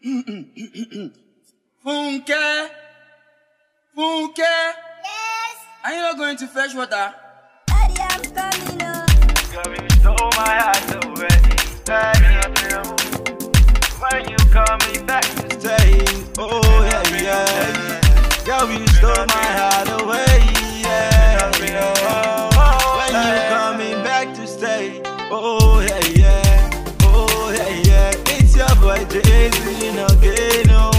Funke, Funke. Yes. Are you not going to fetch water? Daddy, I'm coming up. Girl, you stole my heart away. When you call me back to stay, oh yeah, yeah. Girl, you stole my heart away, yeah, yeah. When you call me back to stay, oh yeah, yeah, oh yeah, yeah. It's your boy Jayzen again, oh.